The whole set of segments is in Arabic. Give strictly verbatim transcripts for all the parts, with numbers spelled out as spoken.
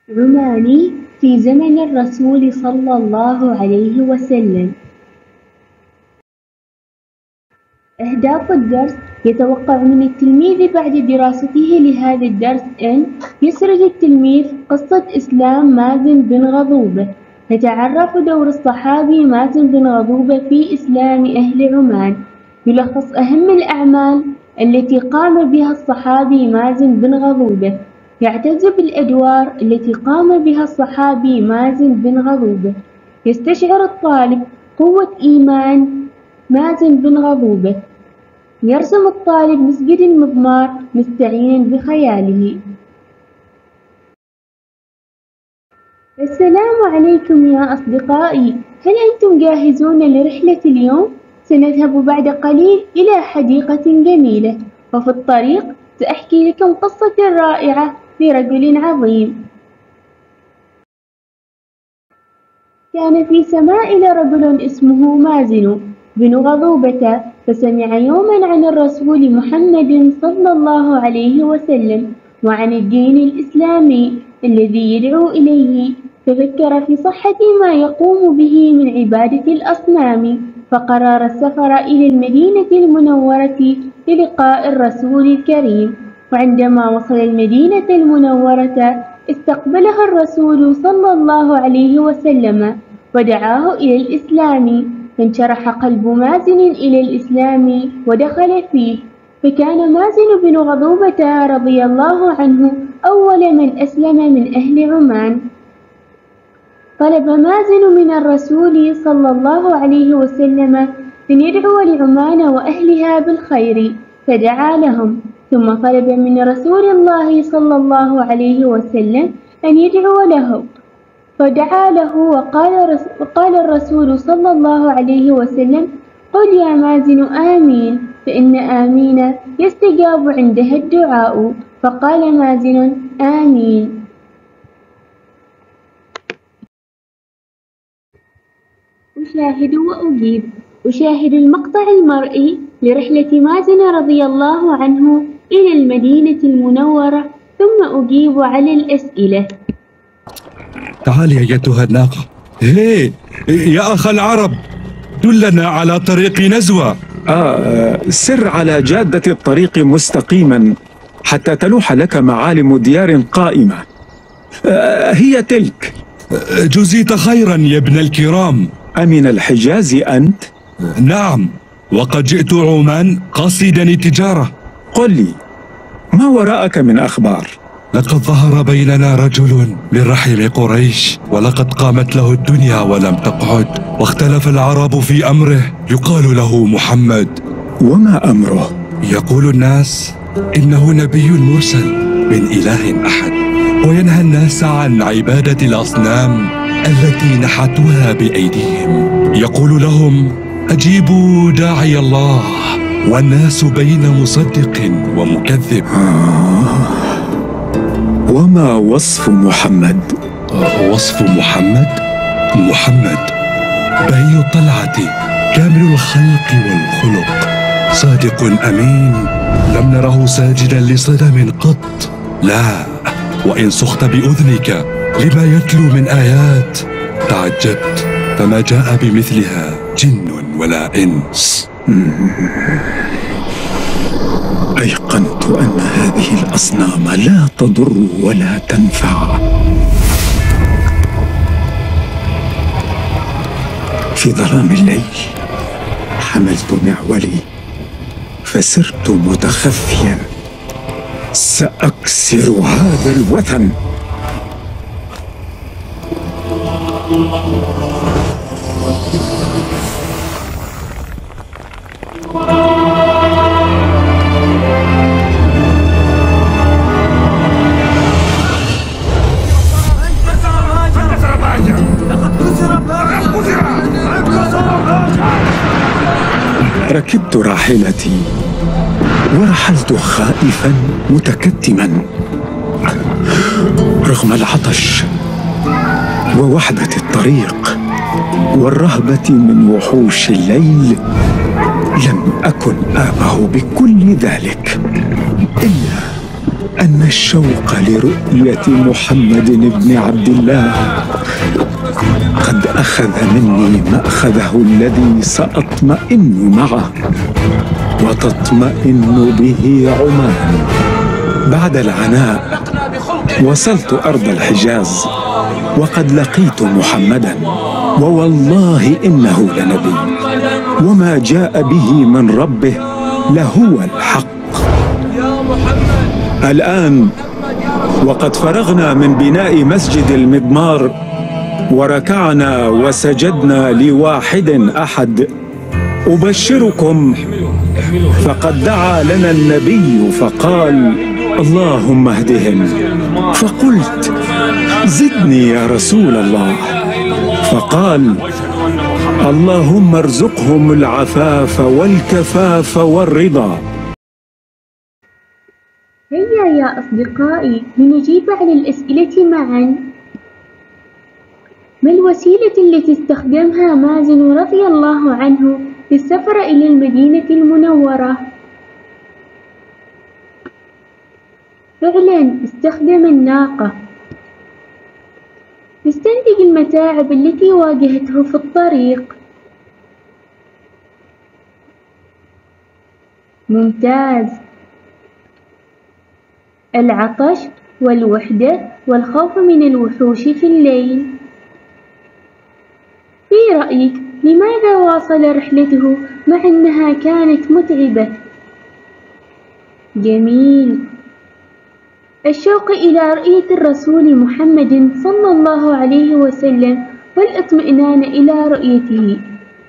عماني في زمن الرسول صلى الله عليه وسلم. أهداف الدرس: يتوقع من التلميذ بعد دراسته لهذا الدرس أن يسرد التلميذ قصة إسلام مازن بن غضوبة. يتعرف دور الصحابي مازن بن غضوبة في إسلام أهل عمان. يلخص أهم الأعمال التي قام بها الصحابي مازن بن غضوبة. يعتز بالأدوار التي قام بها الصحابي مازن بن غضوبة. يستشعر الطالب قوة إيمان مازن بن غضوبة. يرسم الطالب مسجد المضمار مستعينا بخياله. السلام عليكم يا أصدقائي، هل أنتم جاهزون لرحلة اليوم؟ سنذهب بعد قليل إلى حديقة جميلة، وفي الطريق سأحكي لكم قصة رائعة لرجل عظيم. كان في سمائل رجل اسمه مازن بن غضوبة، فسمع يوما عن الرسول محمد صلى الله عليه وسلم وعن الدين الإسلامي الذي يدعو إليه، ففكر في صحة ما يقوم به من عبادة الأصنام، فقرر السفر إلى المدينة المنورة للقاء الرسول الكريم. وعندما وصل المدينة المنورة استقبله الرسول صلى الله عليه وسلم ودعاه إلى الإسلام، فانشرح قلب مازن إلى الإسلام ودخل فيه، فكان مازن بن غضوبة رضي الله عنه أول من أسلم من أهل عمان. طلب مازن من الرسول صلى الله عليه وسلم أن يدعو لعمان وأهلها بالخير، فدعا لهم، ثم طلب من رسول الله صلى الله عليه وسلم أن يدعو له، فدعا له وقال, وقال الرسول صلى الله عليه وسلم: قل يا مازن آمين، فإن آمين يستجاب عندها الدعاء. فقال مازن: آمين. أشاهد وأجيب. أشاهد المقطع المرئي لرحلة مازن رضي الله عنه إلى المدينة المنورة، ثم أجيب على الأسئلة. تعالي أيتها الناقة. هي يا أخ العرب، دلنا على طريق نزوة. آه سر على جادة الطريق مستقيما حتى تلوح لك معالم ديار قائمة. آه هي تلك. جزيت خيرا يا ابن الكرام. أمن الحجاز أنت؟ نعم، وقد جئت عمان قاصدا التجارة. قل لي، ما وراءك من أخبار؟ لقد ظهر بيننا رجل من رحم قريش، ولقد قامت له الدنيا ولم تقعد، واختلف العرب في أمره. يقال له محمد. وما أمره؟ يقول الناس إنه نبي مرسل من إله أحد، وينهى الناس عن عبادة الأصنام التي نحتوها بأيديهم. يقول لهم: أجيبوا داعي الله، والناس بين مصدق ومكذب. آه. وما وصف محمد؟ وصف محمد؟ محمد بهي الطلعة، كامل الخلق والخلق، صادق أمين، لم نره ساجدا لصنم قط. لا، وإن صخت بأذنك لما يتلو من آيات تعجبت، فما جاء بمثلها جن ولا إنس. أيقنت أن هذه الأصنام لا تضر ولا تنفع. في ظلام الليل حملت معولي فسرت متخفيا، سأكسر هذا الوثن. ركبت راحلتي ورحلت خائفا متكتما، رغم العطش ووحدة الطريق والرهبة من وحوش الليل. لم أكن آبه بكل ذلك إلا أن الشوق لرؤية محمد بن عبد الله قد أخذ مني مأخذه الذي سأطمئن معه وتطمئن به عمان. بعد العناء وصلت أرض الحجاز وقد لقيت محمدا، ووالله إنه لنبي، وما جاء به من ربه لهو الحق. الآن وقد فرغنا من بناء مسجد المضمار وركعنا وسجدنا لواحد أحد، أبشركم فقد دعا لنا النبي فقال: اللهم اهدهم. فقلت: زدني يا رسول الله. فقال: اللهم ارزقهم العفاف والكفاف والرضا. هيا يا أصدقائي لنجيب على الأسئلة معا. ما الوسيلة التي استخدمها مازن رضي الله عنه في السفر إلى المدينة المنورة؟ فعلا استخدم الناقة. استنتج المتاعب التي واجهته في الطريق. ممتاز. العطش والوحدة والخوف من الوحوش في الليل. في رأيك لماذا واصل رحلته مع أنها كانت متعبة؟ جميل. الشوق إلى رؤية الرسول محمد صلى الله عليه وسلم والاطمئنان إلى رؤيته.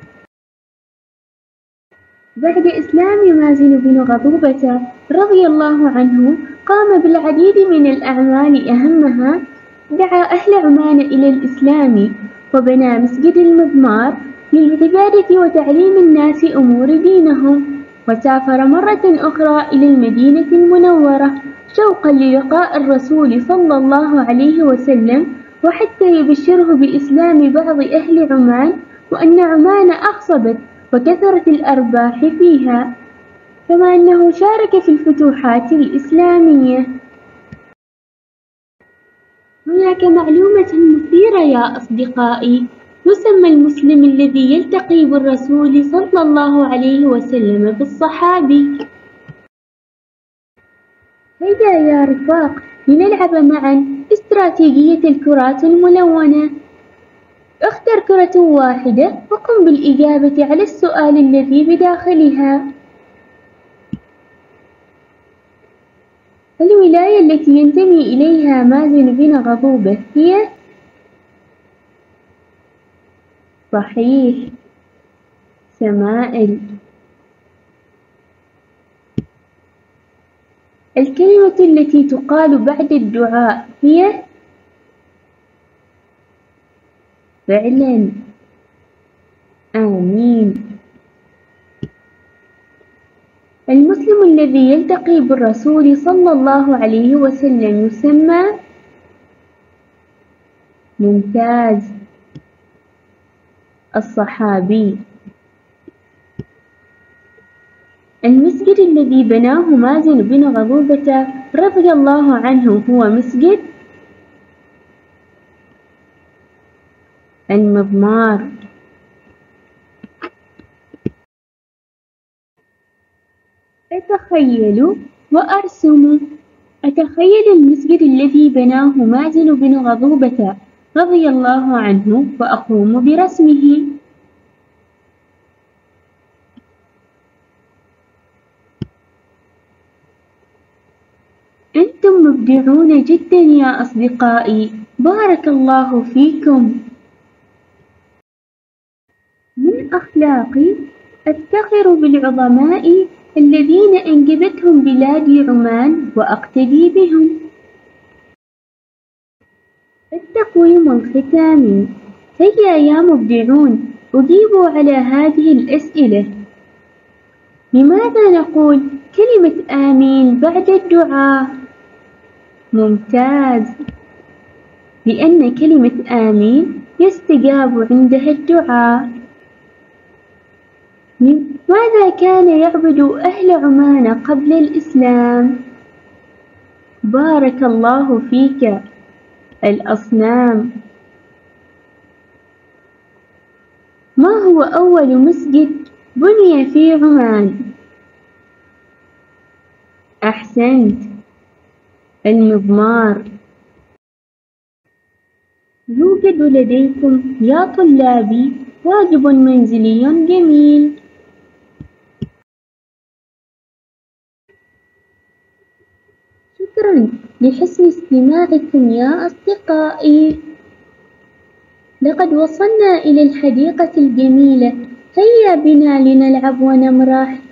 بعد إسلام مازن بن غضوبة رضي الله عنه قام بالعديد من الأعمال، أهمها دعا أهل عمان إلى الإسلام وبنى مسجد المضمار للعبادة وتعليم الناس أمور دينهم، وسافر مرة أخرى إلى المدينة المنورة شوقا للقاء الرسول صلى الله عليه وسلم، وحتى يبشره بإسلام بعض أهل عمان وأن عمان أخصبت وكثرت الأرباح فيها، كما أنه شارك في الفتوحات الإسلامية. هناك معلومة مثيرة يا أصدقائي. يسمى المسلم الذي يلتقي بالرسول صلى الله عليه وسلم بالصحابي. هيا يا رفاق لنلعب معا استراتيجية الكرات الملونة. اختر كرة واحدة وقم بالإجابة على السؤال الذي بداخلها. الولاية التي ينتمي إليها مازن بن غضوبة هي؟ صحيح، سمائل. الكلمة التي تقال بعد الدعاء هي؟ فعلا، آمين. المسلم الذي يلتقي بالرسول صلى الله عليه وسلم يسمى؟ ممتاز، الصحابي. المسجد الذي بناه مازن بن غضوبة رضي الله عنه هو مسجد المضمار. أتخيل وأرسم. أتخيل المسجد الذي بناه مازن بن غضوبة رضي الله عنه وأقوم برسمه. أنتم مبدعون جدا يا أصدقائي، بارك الله فيكم. من أخلاقي أفتخر بالعظماء الذين أنجبتهم بلادي عمان وأقتدي بهم. التقويم الختامي. هيا يا مبدعون أجيبوا على هذه الأسئلة. لماذا نقول كلمة آمين بعد الدعاء؟ ممتاز، لأن كلمة آمين يستجاب عندها الدعاء. ماذا كان يعبد أهل عمان قبل الإسلام؟ بارك الله فيك. الأصنام. ما هو أول مسجد بني في عمان؟ أحسنت، المضمار. يوجد لديكم يا طلابي واجب منزلي جميل. شكرا لحسن استماعكم يا أصدقائي. لقد وصلنا إلى الحديقة الجميلة، هيا بنا لنلعب ونمرح.